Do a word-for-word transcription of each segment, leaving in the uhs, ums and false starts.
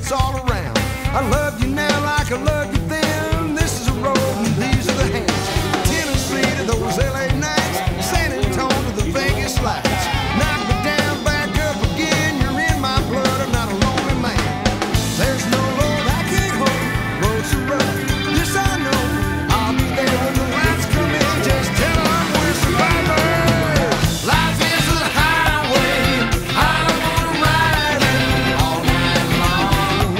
it's all around. I love you now like I love you then. This is a road and these are the hands. Tennessee to those L A nights, San Antonio to the Vegas lights. Knock me down, back up again. You're in my blood, I'm not a lonely man. There's no road I can't hold, roads are rough. This I know, I'll be there when the lights come in. Just tell them we're survivors. Life is a highway, I wanna ride it all night long.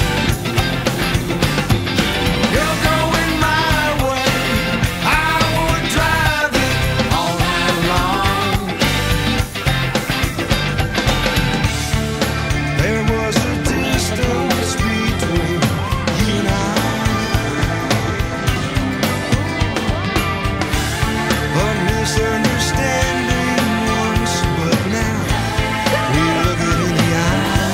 You're going my way, I wanna drive it all night long. There was a distance between you and I, a misunderstanding once, but now we look it in the eye.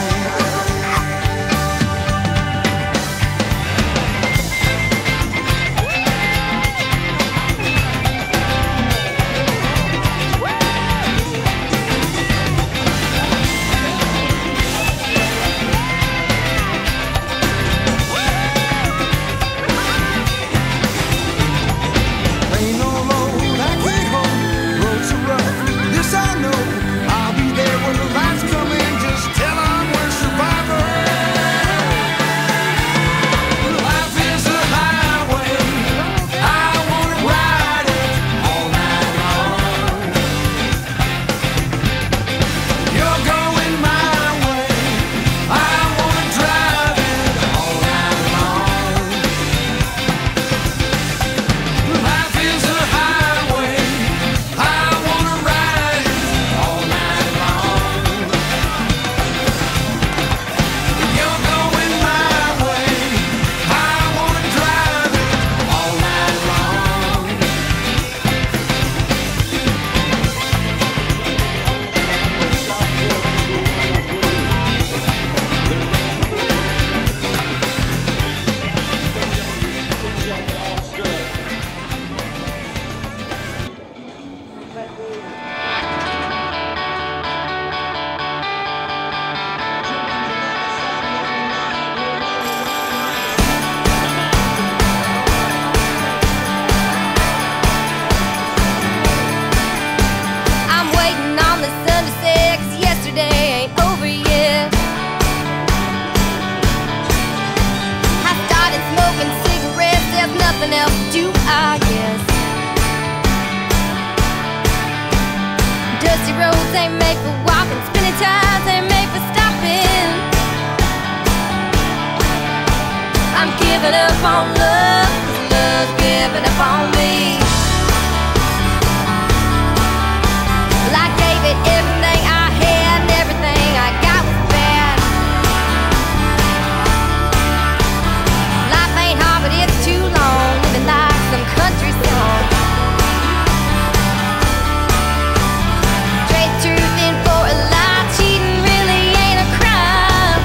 Ain't no road I can't hold, roads are rough. This I know, I'll be there when the lights come in. Just tell them we're survivors. Life is a highway, I wanna ride it all night long. You're going my way, I wanna drive it all night long. Life is a highway, I wanna ride it all night long. You're going my way, I wanna drive it all night long. I'm waiting on the sun to set, 'cause yesterday ain't over yet. I started smoking cigarettes, there's nothing else to do, I guess. Dusty roads ain't made for walking, spinning tires ain't made for stopping. I'm giving up on love, 'cause love's giving up on me. Well, I gave it everything I had, and everything I got was bad. Life ain't hard, but it's too long, living like some country song. Trade truth in for a lie, cheating really ain't a crime.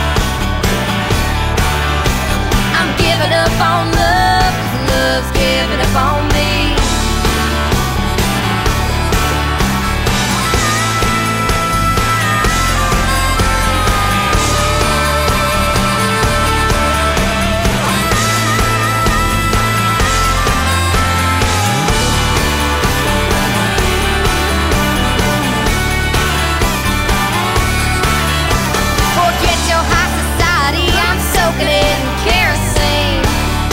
I'm giving up on love, 'cause love's giving up on me. Forget your high society, I'm soaking it in kerosene.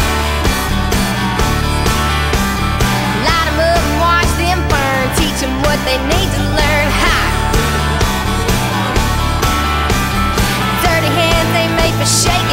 Light 'em up and watch them burn, teach 'em what they need to learn. Ha! Dirty hands ain't made for shaking.